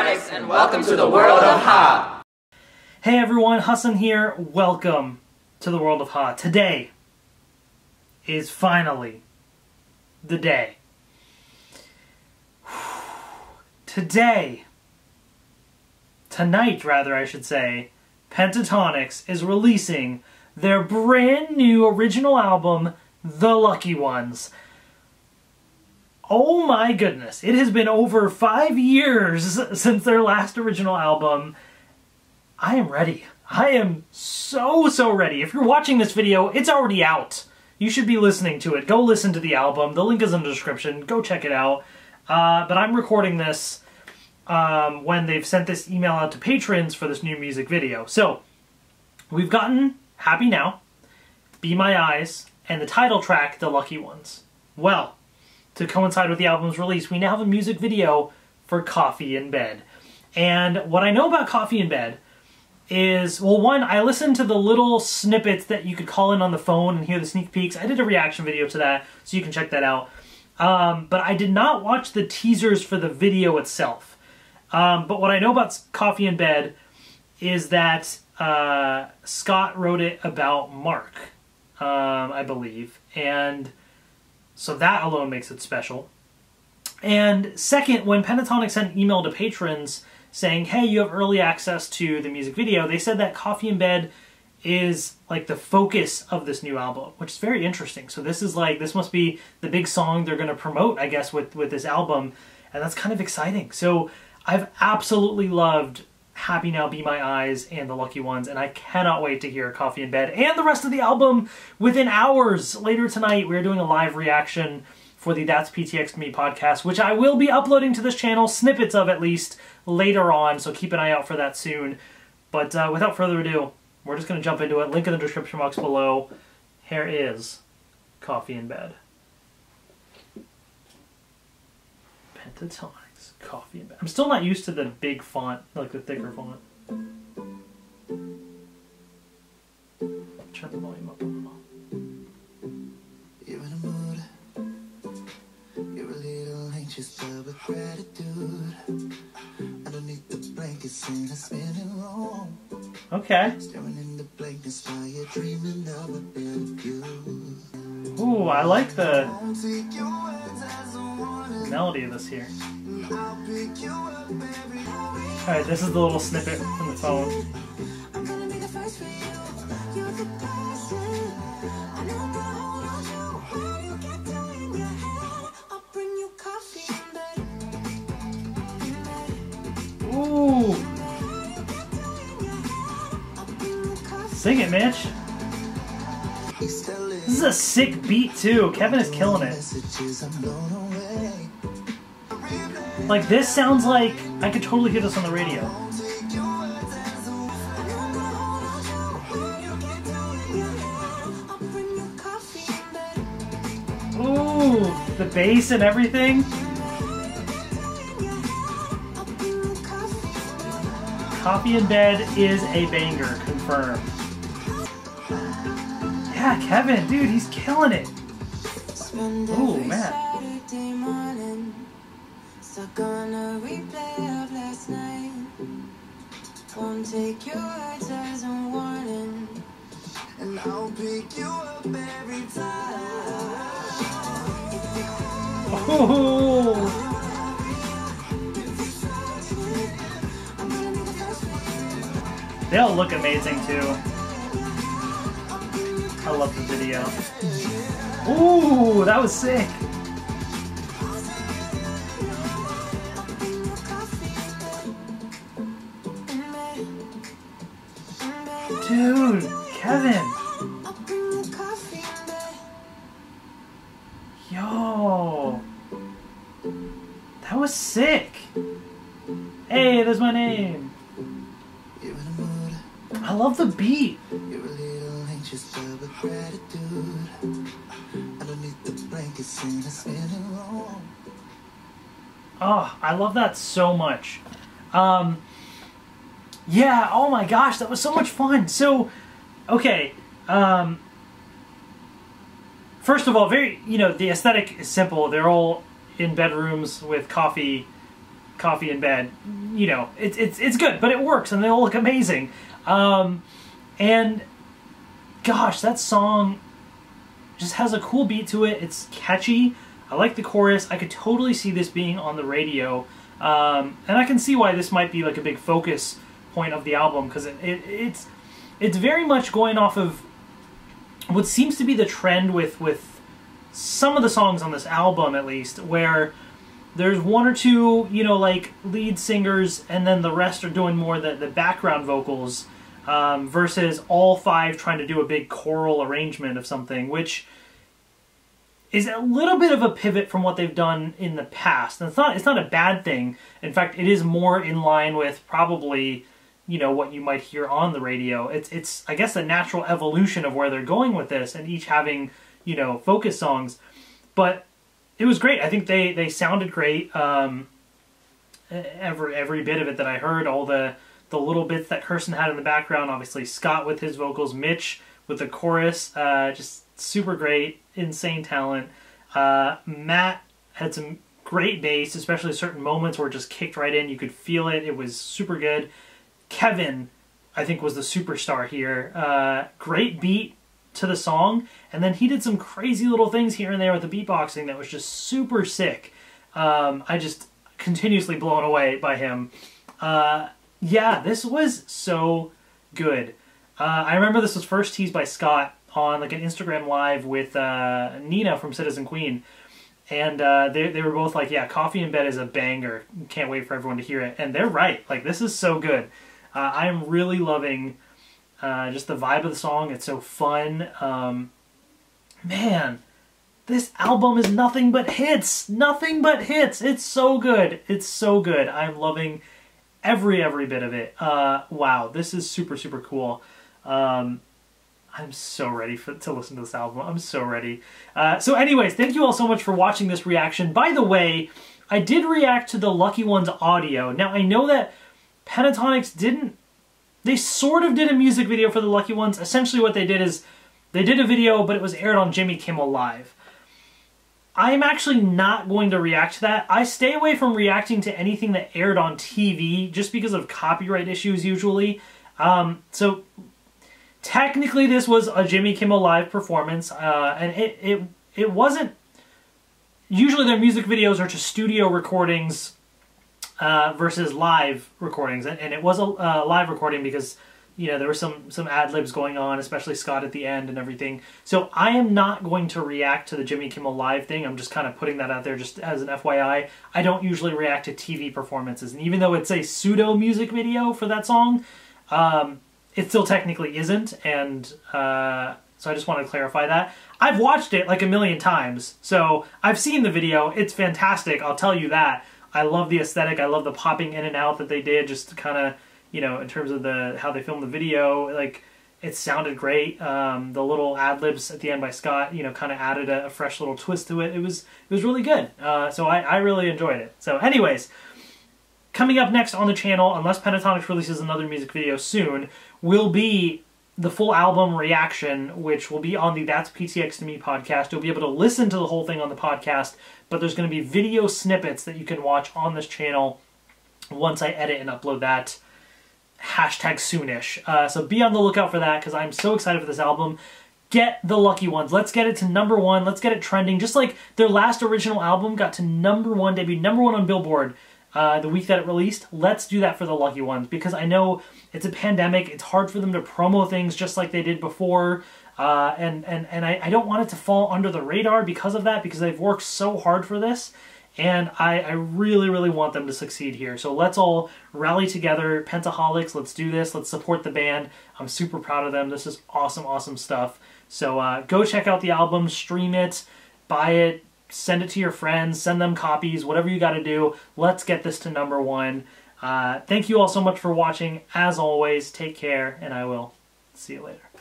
Pentatonix, and welcome to the world of Ha! Hey everyone, Hassan here. Welcome to the world of Ha. Today is finally the day. Tonight rather I should say, Pentatonix is releasing their brand new original album, The Lucky Ones. Oh my goodness, it has been over 5 years since their last original album. I am ready. I am so ready. If you're watching this video, it's already out. You should be listening to it. Go listen to the album. The link is in the description. Go check it out. But I'm recording this when they've sent this email out to patrons for this new music video. So, we've gotten Happy Now, Be My Eyes, and the title track, The Lucky Ones. Well, to coincide with the album's release, we now have a music video for Coffee in Bed. And what I know about Coffee in Bed is, well, one, I listened to the little snippets that you could call in on the phone and hear the sneak peeks. I did a reaction video to that, so you can check that out. But I did not watch the teasers for the video itself. But what I know about Coffee in Bed is that Scott wrote it about Mark, I believe. And so that alone makes it special. And second, when Pentatonix sent an email to patrons saying, hey, you have early access to the music video, they said that Coffee in Bed is like the focus of this new album, which is very interesting. So this is like, this must be the big song they're going to promote, I guess, with this album. And that's kind of exciting. So I've absolutely loved Happy Now, Be My Eyes, and The Lucky Ones, and I cannot wait to hear Coffee in Bed and the rest of the album within hours. Later tonight, we're doing a live reaction for the That's PTX Me podcast, which I will be uploading to this channel, snippets of at least, later on, so keep an eye out for that soon. But without further ado, we're just going to jump into it. Link in the description box below. Here is Coffee in Bed. Pentatonix. Coffee in Bed. I'm still not used to the big font, like the thicker font. Turn the volume up a little. You're in a mood. You're a little anxious, but with gratitude. Underneath the blankets in a spinning room. Okay. Staring in the blankness while you're dreaming of a better view. Ooh, I like the melody of this here. Alright, this is the little snippet from the phone. Ooh! Sing it, Mitch! This is a sick beat too. Kevin is killing it. Like, this sounds like I could totally hear this on the radio. Ooh, the bass and everything. Coffee in Bed is a banger, confirmed. Yeah, Kevin, dude, he's killing it. Ooh, man. Stuck on a replay of last night. Won't take your words as a warning, And I'll pick you up every time. Ooh. They all look amazing too. I love the video. Ooh, that was sick. Dude, Kevin. Yo. That was sick. Hey, there's my name. I love the beat. You're a little anxious, but with gratitude. Underneath the blankets in a spinning room. Oh, I love that so much. Yeah, oh my gosh, that was so much fun. So, okay, first of all, the aesthetic is simple. They're all in bedrooms with coffee Coffee in Bed, you know, it's good, but it works, and they all look amazing. And gosh, that song just has a cool beat to it. It's catchy. I like the chorus. I could totally see this being on the radio, and I can see why this might be like a big focus point of the album, because it's very much going off of what seems to be the trend with some of the songs on this album, at least, where there's one or two, you know, like lead singers, and then the rest are doing more the background vocals, versus all five trying to do a big choral arrangement of something, which is a little bit of a pivot from what they've done in the past. And it's not a bad thing. In fact, it is more in line with probably, you know, what you might hear on the radio. It's I guess a natural evolution of where they're going with this, and each having, you know, focus songs. But it was great. I think they sounded great. Every bit of it that I heard, all the little bits that Kirsten had in the background, obviously Scott with his vocals, Mitch with the chorus, just super great, insane talent. Matt had some great bass, especially certain moments where it just kicked right in. You could feel it. It was super good. Kevin, I think, was the superstar here. Great beat to the song, and then he did some crazy little things here and there with the beatboxing that was just super sick. I just continuously blown away by him. Yeah, this was so good. I remember this was first teased by Scott on like an Instagram live with Nina from Citizen Queen, and they were both like, yeah, Coffee in Bed is a banger, can't wait for everyone to hear it. And they're right, like, this is so good. I'm really loving just the vibe of the song. It's so fun. Man, this album is nothing but hits. Nothing but hits. It's so good. It's so good. I'm loving every bit of it. Wow, this is super, super cool. I'm so ready to listen to this album. I'm so ready. So anyways, thank you all so much for watching this reaction. By the way, I did react to the Lucky Ones audio. Now, I know that Pentatonix didn't... They sort of did a music video for the Lucky Ones. Essentially what they did is they did a video, but it was aired on Jimmy Kimmel Live. I am actually not going to react to that. I stay away from reacting to anything that aired on TV just because of copyright issues usually. So technically this was a Jimmy Kimmel Live performance, and it wasn't... Usually their music videos are to studio recordings versus live recordings, and it was a live recording because, you know, there were some ad-libs going on, especially Scott at the end and everything. So I am not going to react to the Jimmy Kimmel Live thing. I'm just kind of putting that out there just as an FYI. I don't usually react to TV performances, and even though it's a pseudo music video for that song, it still technically isn't, and so I just want to clarify that. I've watched it like a million times, so I've seen the video. It's fantastic, I'll tell you that. I love the aesthetic. I love the popping in and out that they did, just kind of, you know, in terms of how they filmed the video. Like, it sounded great. The little ad-libs at the end by Scott, you know, kind of added a fresh little twist to it. It was really good. So I really enjoyed it. So anyways, coming up next on the channel, unless Pentatonix releases another music video soon, will be the full album reaction, which will be on the That's PTX to Me podcast. You'll be able to listen to the whole thing on the podcast, but there's going to be video snippets that you can watch on this channel once I edit and upload that. Hashtag soonish. So be on the lookout for that, because I'm so excited for this album. Get the Lucky Ones. Let's get it to #1. Let's get it trending. Just like their last original album got to #1, debuted #1 on Billboard the week that it released. Let's do that for the Lucky Ones, because I know it's a pandemic. It's hard for them to promo things just like they did before. And I don't want it to fall under the radar because of that, because they've worked so hard for this. And I really, really want them to succeed here. So let's all rally together. Pentaholics, let's do this. Let's support the band. I'm super proud of them. This is awesome, awesome stuff. So go check out the album, stream it, buy it, send it to your friends, send them copies, whatever you got to do. Let's get this to #1. Thank you all so much for watching. As always, take care, and I will see you later.